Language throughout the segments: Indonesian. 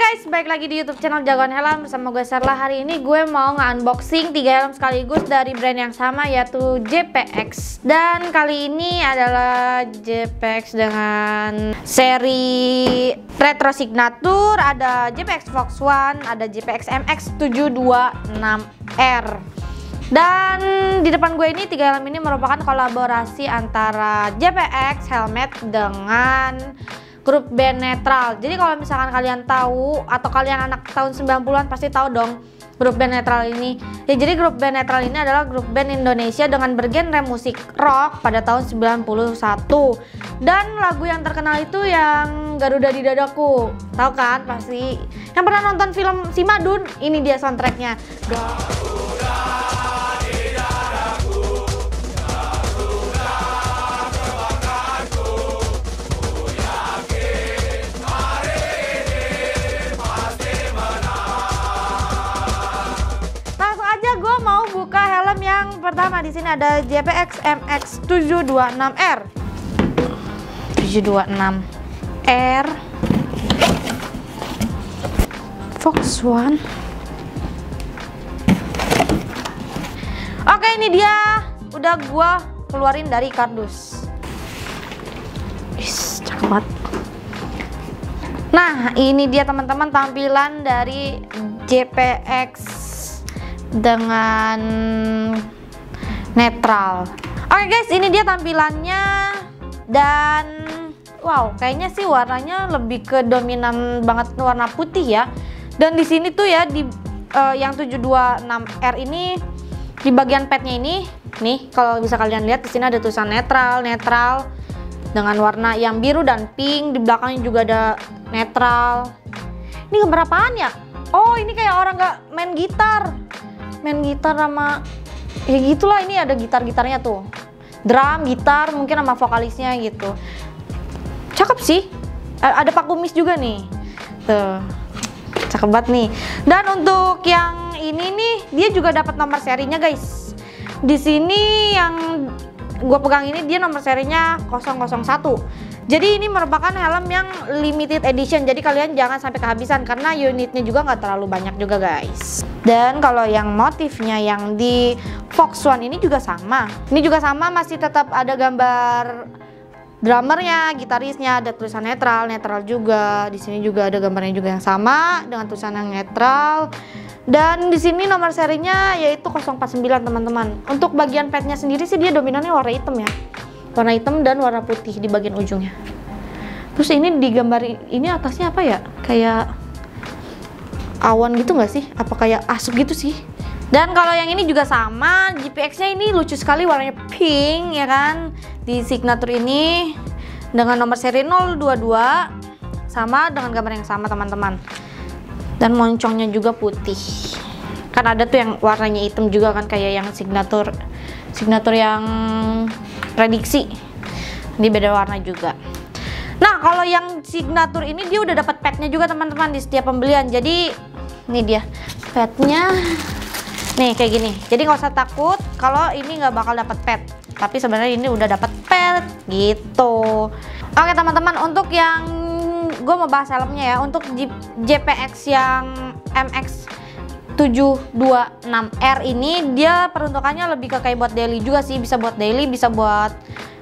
Guys, balik lagi di YouTube channel Jagoan Helm bersama gue Sarla. Hari ini gue mau nge-unboxing 3 helm sekaligus dari brand yang sama, yaitu JPX. Dan kali ini adalah JPX dengan seri Retro Signature. Ada JPX Fox One, ada JPX MX726R. Dan di depan gue ini 3 helm ini merupakan kolaborasi antara JPX helmet dengan grup band netral. Jadi kalau misalkan kalian tahu atau kalian anak tahun 90-an pasti tahu dong grup band netral ini. Ya, jadi grup band netral ini adalah grup band Indonesia dengan bergenre musik rock pada tahun 91. Dan lagu yang terkenal itu yang Garuda di Dadaku. Tahu kan pasti? Yang pernah nonton film Si Madun, ini dia soundtracknya. Yang pertama di sini ada JPX MX726R. 726R Fox One. Oke, ini dia udah gua keluarin dari kardus. Cakep banget. Nah, ini dia teman-teman tampilan dari JPX dengan netral. Oke guys, ini dia tampilannya. Dan wow, kayaknya sih warnanya lebih ke dominan banget warna putih ya. Dan di sini tuh ya di yang 726R ini di bagian padnya ini nih, kalau bisa kalian lihat di sini ada tulisan netral dengan warna yang biru dan pink. Di belakangnya juga ada netral. Ini gambar apaan ya? Oh, ini kayak orang nggak main gitar sama ya gitulah. Ini ada gitarnya tuh, drum, gitar, mungkin sama vokalisnya gitu. Cakep sih. Ada Pak Kumis juga nih tuh, cakep banget nih. Dan untuk yang ini nih, dia juga dapat nomor serinya guys. Di sini yang gue pegang ini dia nomor serinya 001. Jadi ini merupakan helm yang limited edition. Jadi kalian jangan sampai kehabisan karena unitnya juga nggak terlalu banyak juga guys. Dan kalau yang motifnya yang di Fox One ini juga sama. Ini juga sama, masih tetap ada gambar drummernya, gitarisnya, ada tulisan netral juga. Di sini juga ada gambarnya juga yang sama dengan tulisan yang netral. Dan di sini nomor serinya yaitu 049 teman-teman. Untuk bagian padnya sendiri sih dia dominannya warna hitam ya. Warna hitam dan warna putih di bagian ujungnya. Terus ini di gambar ini atasnya apa ya? Kayak awan gitu nggak sih? Apa kayak asap gitu sih? Dan kalau yang ini juga sama, JPX-nya ini lucu sekali, warnanya pink ya kan? Di signature ini dengan nomor seri 022 sama dengan gambar yang sama teman-teman. Dan moncongnya juga putih. Kan ada tuh yang warnanya hitam juga kan, kayak yang signature yang prediksi. Ini beda warna juga. Nah, kalau yang signature ini dia udah dapat padnya juga teman-teman di setiap pembelian. Jadi ini dia padnya. Nih kayak gini. Jadi nggak usah takut kalau ini nggak bakal dapat pad. Tapi sebenarnya ini udah dapat pad gitu. Oke teman-teman, untuk yang gue mau bahas helmnya ya. Untuk JPX yang MX726R ini dia peruntukannya lebih ke kayak buat daily juga sih. Bisa buat daily, bisa buat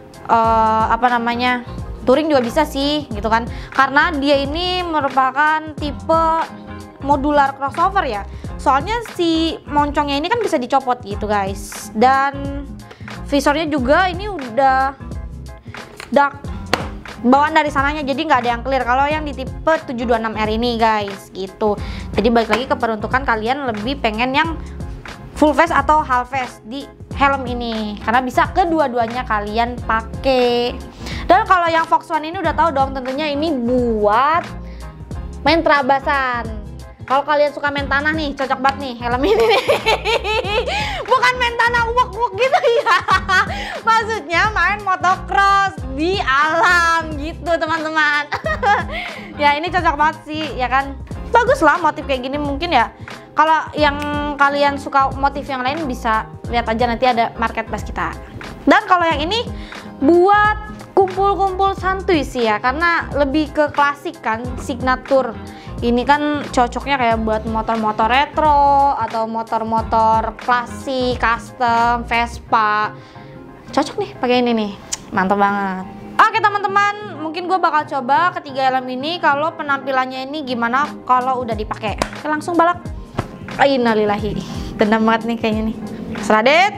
touring juga bisa sih gitu kan. Karena dia ini merupakan tipe modular crossover ya. Soalnya si moncongnya ini kan bisa dicopot gitu guys. Dan visornya juga ini udah dark bawaan dari sananya, jadi nggak ada yang clear kalau yang di tipe 726R ini guys gitu. Jadi balik lagi ke peruntukan kalian lebih pengen yang full face atau half face di helm ini, karena bisa kedua-duanya kalian pakai. Dan kalau yang Fox One ini udah tahu dong tentunya ini buat main terabasan. Kalau kalian suka main tanah nih, cocok banget nih helm ini nih. Bukan main tanah uwak-uwak gitu ya. Maksudnya main motocross di alam gitu teman-teman. Ya ini cocok banget sih ya kan. Bagus lah motif kayak gini mungkin ya. Kalau yang kalian suka motif yang lain bisa lihat aja, nanti ada marketplace kita. Dan kalau yang ini buat kumpul-kumpul santuy sih ya, karena lebih ke klasik kan, signature. Ini kan cocoknya kayak buat motor-motor retro atau motor-motor klasik, custom, Vespa. Cocok nih pakai ini nih, mantap banget. Oke teman-teman, mungkin gue bakal coba ketiga helm ini kalau penampilannya ini gimana kalau udah dipakai. Oke, langsung balap. Innalillahi, dendam banget nih kayaknya nih. Seradet.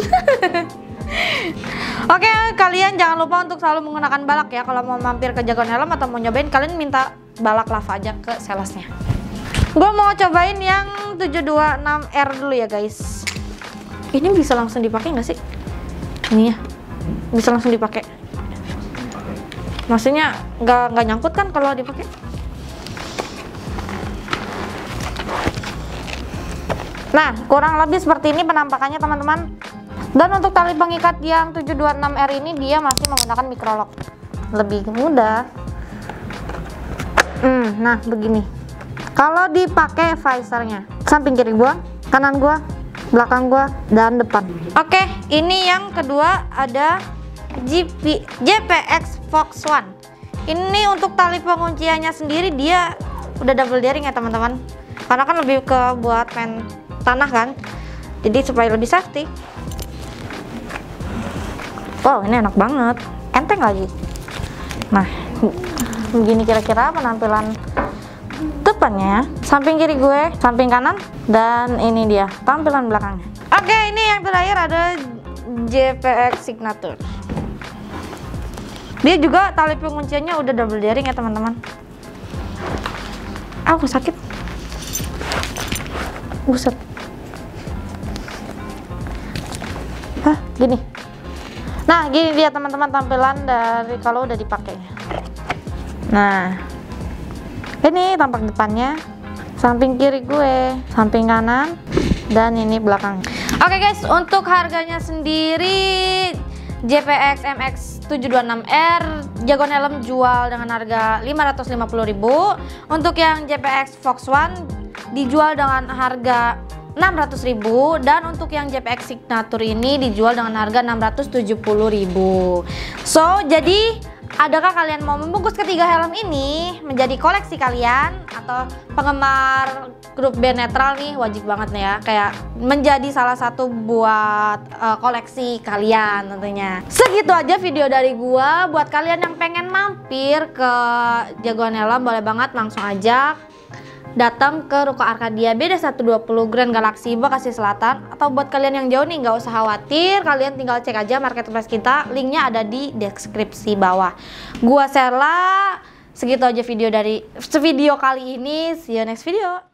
Oke, kalian jangan lupa untuk selalu menggunakan balak ya. Kalau mau mampir ke Jagoan Helm atau mau nyobain, kalian minta balak lava aja ke salesnya. Gue mau cobain yang 726R dulu ya guys. Ini bisa langsung dipakai nggak sih? Ini ya, bisa langsung dipakai. Maksudnya nggak nyangkut kan kalau dipakai? Nah, kurang lebih seperti ini penampakannya teman-teman. Dan untuk tali pengikat yang 726R ini dia masih menggunakan microlock, lebih mudah. Nah begini. Kalau dipakai visornya, samping kiri gua, kanan gua, belakang gua, dan depan. Oke, ini yang kedua ada JPX Fox One. Ini untuk tali pengunciannya sendiri dia udah double daring ya teman-teman. Karena kan lebih ke buat main tanah kan, jadi supaya lebih safety. Wow, ini enak banget, enteng lagi. Nah, begini kira-kira penampilan depannya. Samping kiri gue, samping kanan, dan ini dia tampilan belakangnya. Oke, ini yang terakhir ada JPX Signature. Dia juga tali pengunciannya udah double daring ya teman-teman. Aku sakit. Buset. Hah, gini. Nah, gini dia teman-teman tampilan dari kalau udah dipakainya. Nah, ini tampak depannya, samping kiri gue, samping kanan, dan ini belakang. Oke guys, untuk harganya sendiri JPX MX 726R Jagoan Helm jual dengan harga 550.000. Untuk yang JPX Fox One dijual dengan harga 600.000, dan untuk yang JPX Signature ini dijual dengan harga 670.000. So, jadi adakah kalian mau membungkus ketiga helm ini menjadi koleksi kalian atau penggemar grup band netral nih? Wajib banget nih ya, kayak menjadi salah satu buat koleksi kalian tentunya. Segitu aja video dari gua. Buat kalian yang pengen mampir ke Jagoan Helm, boleh banget langsung aja datang ke Ruko Arkadia BD 120 Grand Galaxy Bekasi Selatan. Atau buat kalian yang jauh nih, nggak usah khawatir, kalian tinggal cek aja marketplace kita, linknya ada di deskripsi bawah. Gua Serla, segitu aja video kali ini. See you next video.